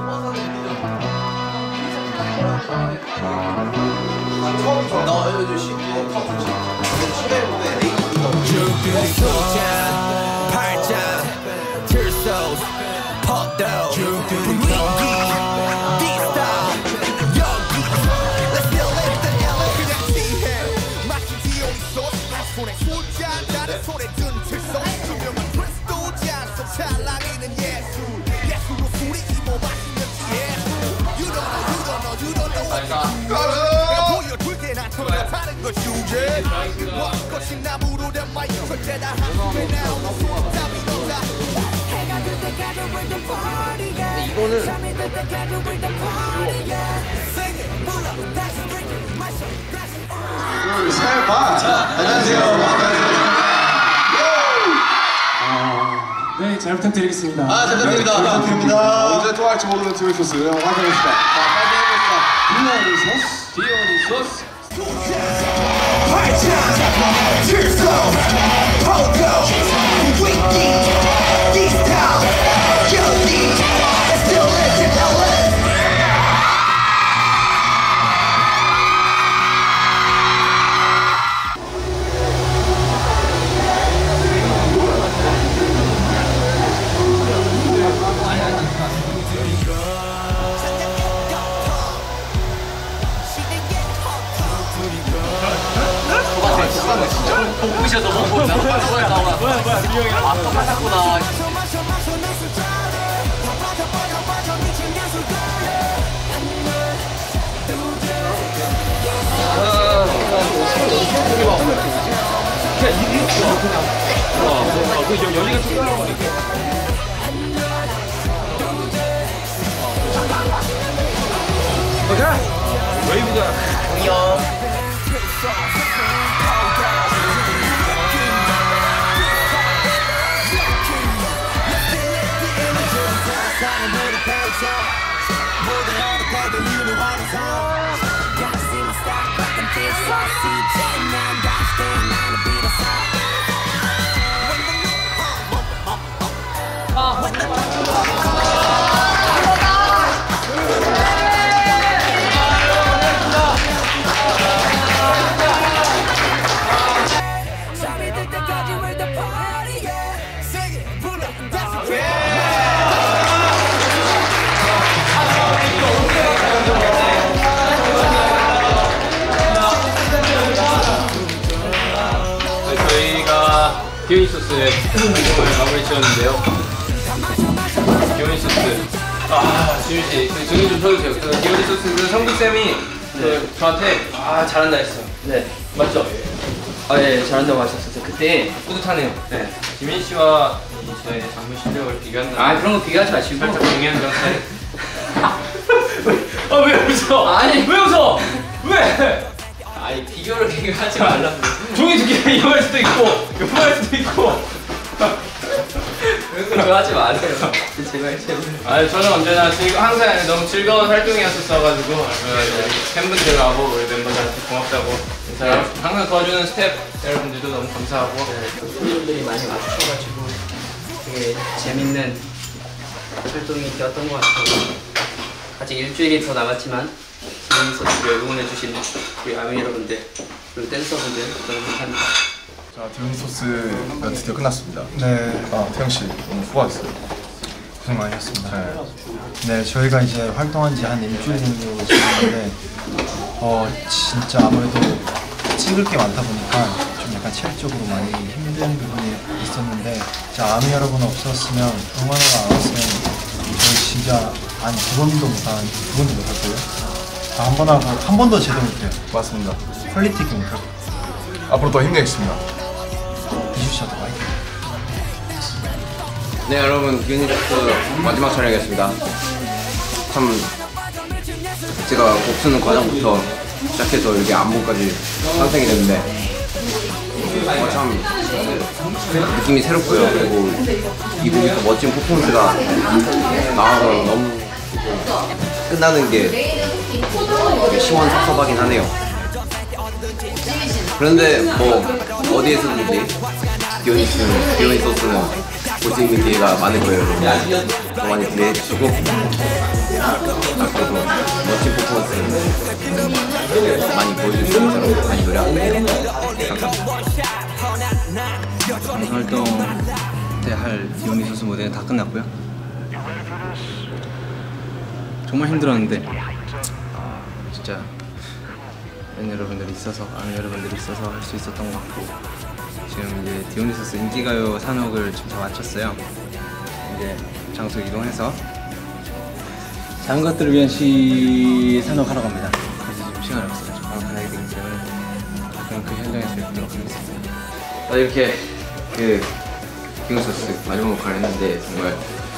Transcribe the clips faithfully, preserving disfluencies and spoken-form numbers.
나 알려줄 수 있고 탑 칠회로에 팔자 들소 퍽도 분위기 디스타 여기 Let's feel it the 엘에이 그냥 지해 마치 디오니소스 손에 술잔 나는 손에 든 틀소 투명한 크리스도 잔속 찰랑이는 예술 예술로 술이 이모 마시면 예술 You don't know you don't know you don't know what you do 보여줄 때난 전혀 다른 것이지 무엇것이 나무로 된 마이크 절대 다 한숨에 나오는 손잡이 너다 이거는 잘 봐. 안녕하세요. 아, 네, 잘 부탁드리겠습니다. 아, 잘 부탁드립니다. 잘 부탁드립니다. 언제 또 할지 모르는 디오니소스 화장합시다. 자, 파이팅 해봅시다. 디오니소스. 디오니소스. 팔자 들소 퍽도 분위기 디스타 여기 Let's feel it the 엘에이 복부셔서 못 본다. 뭐야 나와. 뭐야 뭐야 미영이랑 맞고 맞았구나. 웨이브가. 안녕. 디오니소스의 활동을 마무리 지었는데요. 디오니소스. 아, 지윤씨, 그 정리 좀 쳐주세요. 그 디오니소스 그 성두쌤이 네. 그 저한테 아, 잘한다 했어. 네. 맞죠? 아, 예, 잘한다고 하셨었어요. 그때. 뿌듯하네요. 네. 지민 씨와 저의 장면 실력을 비교한다. 아, 그런 거 비교하지 마시고. 살짝 동의하는 그런 스타일. 아, 왜 웃어? 아니. 왜 웃어? 왜? 아니, 비교를 비교하지 말라고. 종이 두 개 이용할 수도 있고, 요만할 수도 있고. 그런 거 좋아하지 마세요. 제발, 제발. 아, 저는 언제나 즐거, 항상 너무 즐거운 활동이었었어가지고 어, 팬분들하고 우리 멤버들한테 고맙다고 인사를 항상 도와주는 스태프 여러분들도 너무 감사하고 팬분들이 많이 와주셔가지고 되게 재밌는 활동이 되었던 것 같아요. 아직 일주일이 더 남았지만 디오니소스를 응원해주신 우리 아미 여러분들 그리고 댄서분들 너무 감사합니다. 자, 디오니소스가 드디어 끝났습니다. 네. 아, 태영 씨 오늘 수고하셨어요. 고생 많이 했습니다. 네. 네, 저희가 이제 활동한 지 한 일주일 정도 지났는데 어 진짜 아무래도 찍을 게 많다 보니까 좀 약간 체력적으로 많이 힘든 부분이 있었는데 자, 아미 여러분 없었으면 응원을 안 왔으면 저희 진짜 한 두 번도 못한 두 번도 못할 거예요. 한 번 하고 한 번도 제대로 못해요. 맞습니다. 퀄리티 있게 못하고 앞으로 더 힘내겠습니다. 이주 씨도 화이팅. 네, 여러분, 디오니소스 마지막 촬영이었습니다. 참 제가 곡 쓰는 과정부터 시작해서 이렇게 안무까지 완성이 됐는데 어, 참 느낌이 새롭고요. 그리고 이 곡에서 멋진 퍼포먼스가 나와서 너무 끝나는 게 시원섭섭하긴 하네요. 그런데 뭐 어디에서든지 디오니소스는, 디오니소스는 볼 수 있는 기회가 많을 거예요. 여러분. 더 많이 기대해 주시고 앞으로도 멋진 퍼포먼스 많이 보여줄 수 있도록 많이 노력할게요. 감사합니다. 활동 때 할 디오니 선수 무대는 다 끝났고요. 정말 힘들었는데 아, 진짜 팬 여러분들이 있어서 아는 여러분들이 있어서 할 수 있었던 것 같고 지금 이제 디오니 선수 인기가요 산옥을 지금 다 마쳤어요. 이제 장소 이동해서 작은 것들을 위한 시 산옥하러 갑니다. 그래서 지금 시간이 없어요. 바로 가야 되기 때문에 그럼 그 현장에서 뵙도록 하겠습니다. 아, 이렇게 그 디오니 선수 마지막 녹화를 했는데 정말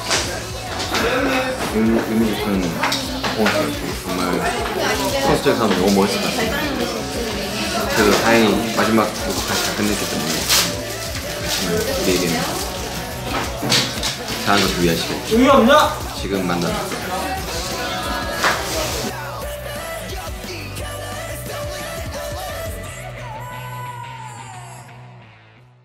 의미, 의미 깊은 퍼포먼스였고 정말 선수들에서 하면 너무 멋있을 것 같아요. 그래도 다행히 마지막 녹화까지 잘 끝냈기 때문에 음, 내일은 잘하는 것을 위한 시간 지금 만나는